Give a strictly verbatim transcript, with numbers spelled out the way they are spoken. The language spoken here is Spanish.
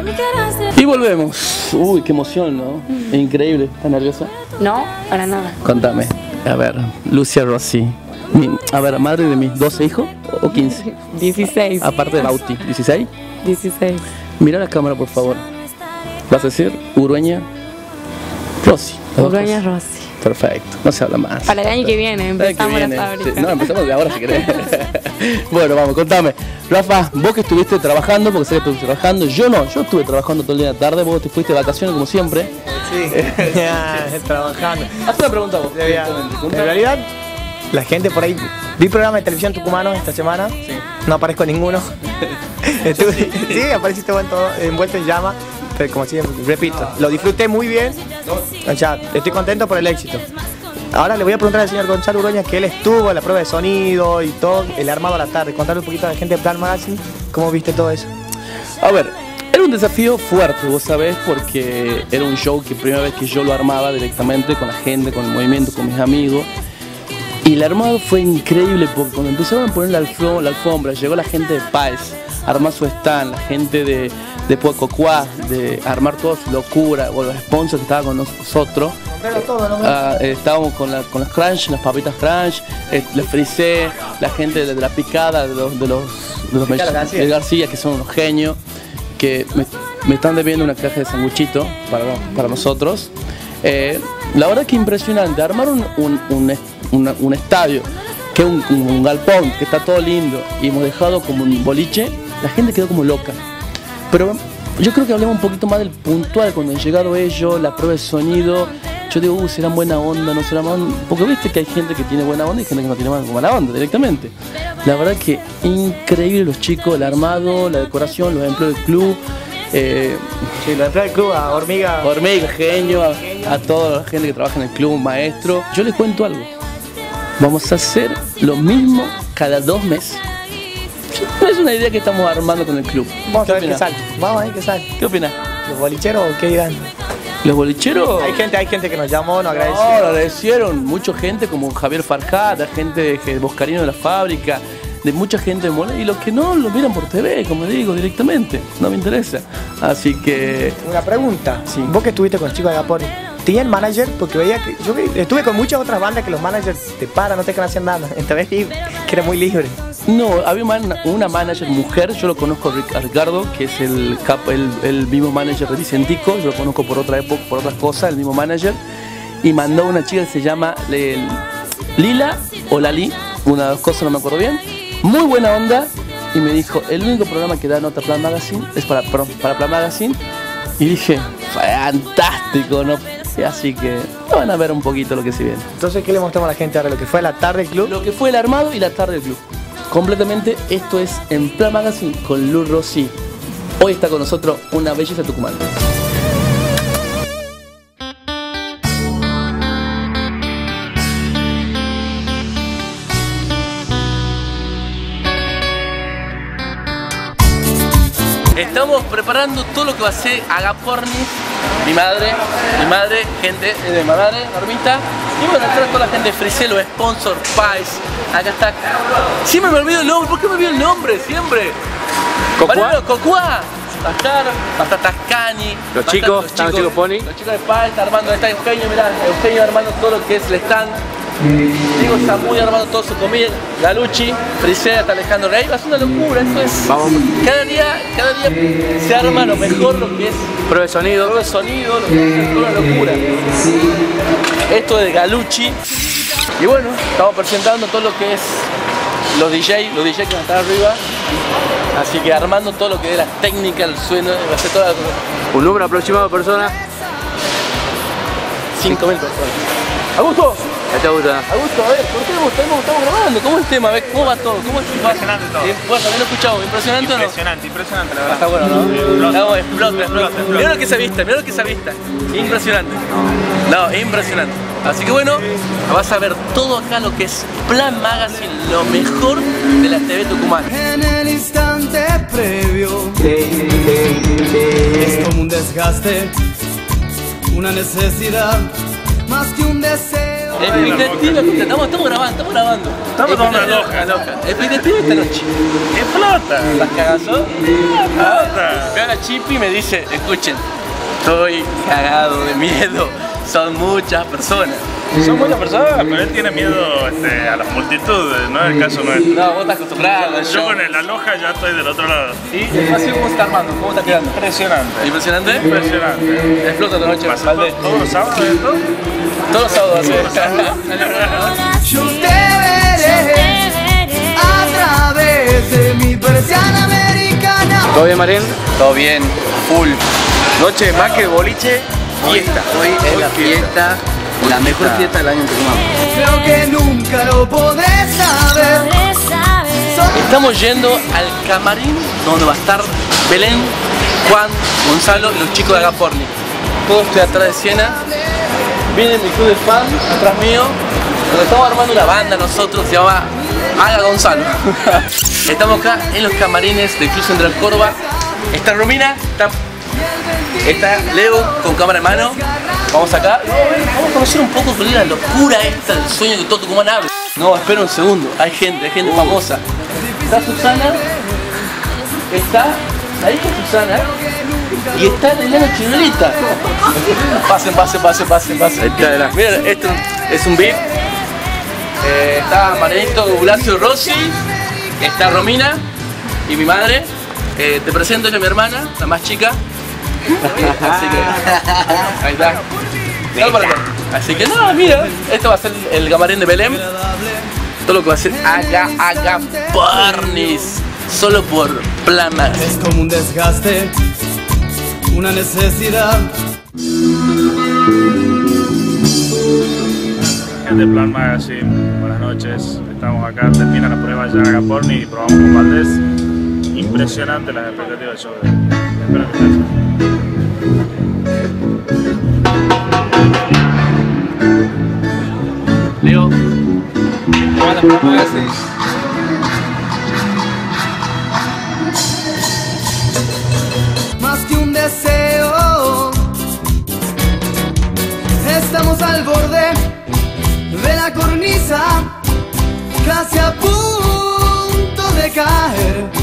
Y volvemos. Uy, qué emoción, ¿no? Mm. Increíble. ¿Estás nerviosa? No, para nada. Contame. A ver, Lucia Rossi. Mi, a ver, madre de mis doce hijos o quince. dieciséis. Aparte de Bauti. ¿dieciséis? dieciséis. Mira la cámara, por favor. Vas a decir Urueña Rossi. Urueña Rossi. Perfecto, no se habla más. Para el año que viene, empezamos que viene. La fábrica. Sí, no, empezamos de ahora si querés. Bueno, vamos, contame. Rafa, vos que estuviste trabajando, porque sé que estuviste trabajando, yo no, yo estuve trabajando todo el día de la tarde, vos te fuiste de vacaciones como siempre. Sí, ya, trabajando. Haz una pregunta vos. En realidad, la gente por ahí, vi programa de televisión tucumano esta semana, sí. No aparezco en ninguno. Estuve, sí, sí, apareciste envuelto en llama. Pero como siempre, repito, lo disfruté muy bien, o sea, estoy contento por el éxito. Ahora le voy a preguntar al señor Gonzalo Urueña, que él estuvo en la prueba de sonido y todo, el armado a la tarde. Contarle un poquito a la gente de Plan Magazine, ¿cómo viste todo eso? A ver, era un desafío fuerte, vos sabés, porque era un show que primera vez que yo lo armaba directamente con la gente, con el movimiento, con mis amigos. Y el armado fue increíble porque cuando empezaron a poner la alfombra, la alfombra llegó la gente de Páez a armar su stand, la gente de, de Puecocuá, de armar toda su locura, o los sponsors que estaban con nosotros. Todo, ¿no? uh, eh, estábamos con, la, con las crunch, las papitas crunch, eh, les frisé, la gente de, de la picada, de los de los, de los García. de García, que son unos genios, que me, me están debiendo una caja de sanguchito para, para nosotros. Eh, la verdad que impresionante, armar un, un, un, un, un estadio, que es un, un, un galpón, que está todo lindo, y hemos dejado como un boliche, la gente quedó como loca. Pero yo creo que hablemos un poquito más del puntual, cuando han llegado ellos, la prueba de sonido. Yo digo, uh, serán buena onda, no serán buena onda, porque viste que hay gente que tiene buena onda y gente que no tiene buena onda directamente. La verdad que increíble los chicos, el armado, la decoración, los empleos del club. Eh, sí, los empleos del club, a Hormiga. Hormiga, genio, a, a toda la gente que trabaja en el club, maestro. Yo les cuento algo. Vamos a hacer lo mismo cada dos meses. Es una idea que estamos armando con el club. Vamos a ver qué sale. Vamos a ver qué sale. ¿Qué opinas? ¿Los bolicheros qué dirán? Los bolicheros. Hay gente, hay gente que nos llamó, nos agradeció. No, lo agradecieron. Mucha gente como Javier Farjat, gente de, de Boscarino de la fábrica, de mucha gente de Molina. Y los que no lo miran por T V, como digo, directamente. No me interesa. Así que. Una pregunta. Sí. Vos que estuviste con los chicos de Agapone, ¿tenían manager? Porque veía que. Yo estuve con muchas otras bandas que los managers te paran, no te dejan hacer nada. Esta vez vi que era muy libre. No, había una, una manager mujer, yo lo conozco a Ricardo, que es el, cap, el, el mismo manager de Vicentico, yo lo conozco por otra época, por otras cosas, el mismo manager, y mandó a una chica que se llama el, Lila o Lali, una de las cosas, no me acuerdo bien, muy buena onda, y me dijo, el único programa que da nota Plan Magazine es para, para Plan Magazine, y dije, fantástico, ¿no? Así que van a ver un poquito lo que se viene. Entonces, ¿qué le mostramos a la gente ahora? ¿Lo que fue la tarde del club? Lo que fue el armado y la tarde del club. Completamente, esto es en Plan Magazine con Lu Rossi. Hoy está con nosotros una belleza tucumana. Estamos preparando todo lo que va a ser Agapornis, mi madre, mi madre, gente de mi madre, Normita. Y bueno, acá toda la gente de Frisé, los sponsors, Pais. Acá está. Siempre me olvido el nombre, ¿por qué me olvido el nombre? Siempre. ¿Cocuá? Cocuá. Bastar, Bastar Tascani. Los chicos, están los chicos Pony. Los chicos de Pais, está armando, está Eugenio, mirá, Eugenio armando todo lo que es el stand. Diego Zamudio armando todo su comida, Galucci, Frisé, hasta Alejandro Rey, es una locura, eso es. Vamos. Cada día, cada día se arma lo mejor, lo que es prueba de sonido, prueba de sonido, lo que es toda una locura. Esto es de Galucci. Y bueno, estamos presentando todo lo que es los D J, los D J que están arriba. Así que armando todo lo que es la técnica, el sueno, va a ser toda la... Un número aproximado de personas. cinco mil personas. ¿Augusto? ¿Te gusta? Augusto, a ver, ¿por qué estamos, estamos grabando? ¿Cómo es el tema? A ver, ¿cómo va todo? ¿Cómo es impresionante todo. Bueno, también lo he escuchado, ¿impresionante o no? Impresionante, impresionante, la verdad. Está bueno, ¿no? Explota. No, explota, explota. Mira lo que se vista, mira lo que se vista. Impresionante. No, impresionante. Así que bueno, vas a ver todo acá lo que es Plan Magazine, lo mejor de la T V Tucumán. En el instante previo es como un desgaste, una necesidad más que un deseo. Expectativa, estamos, estamos grabando, estamos grabando. Estamos tomando una loja, loca. Expectativa esta noche. ¡Explota! ¿Las cagazón? ¡Explota! Veo a la Chipi y me dice, escuchen, estoy cagado de miedo, son muchas personas. Son muchas personas, pero él tiene miedo este, a las multitudes, no es el caso nuestro. No, vos estás acostumbrado. Yo con el aloja ya estoy del otro lado. ¿Y el paseo cómo se está armando? ¿Cómo está quedando? Impresionante. ¿Impresionante? Impresionante. Explota tu noche, ¿Pasa Valdés. todos los sábados esto? Todos los sábados hace. Yo te veré a través de mi persiana americana. ¿Todo bien, Marín? Todo bien, full. Noche más que boliche, fiesta. Hoy es la fiesta, la mejor fiesta del año en Tucumán. Creo que nunca lo podré saber. Estamos yendo al camarín donde va a estar Belén, Juan, Gonzalo y los chicos de Agaporni. Todo estoy atrás de Siena. Viene mi club de fans atrás mío. Donde estamos armando una banda nosotros, se llama Aga Gonzalo. Estamos acá en los camarines del Club Central Córdoba. Está Romina, está, está Leo con cámara en mano. Vamos acá, vamos a conocer un poco cuál es la locura esta del sueño que todo Tucumán habla. No, espera un segundo, hay gente, hay gente famosa. Está Susana, está la hija de Susana y está Elena Chirolita. Pasen, pasen, pasen, pasen, pasen. Miren, esto es un beat. Eh, está Marianito Bulacio Rossi, está Romina y mi madre. Eh, te presento, ella es mi hermana, la más chica. Así que ahí está. Dale para acá. Así que nada, mira, esto va a ser el camarín de Belén. Todo lo que va a ser Aga Aga Pornis. Solo por Plan Magazine. Es como un desgaste, una necesidad. Gente de Plan Magazine, buenas noches. Estamos acá, termina la prueba ya Aga Porni y probamos con Valdés. Impresionante las expectativas del show de hoy. Espero que les Leo, ¿cómo anda Plan Magazine? Más que un deseo, estamos al borde de la cornisa, casi a punto de caer.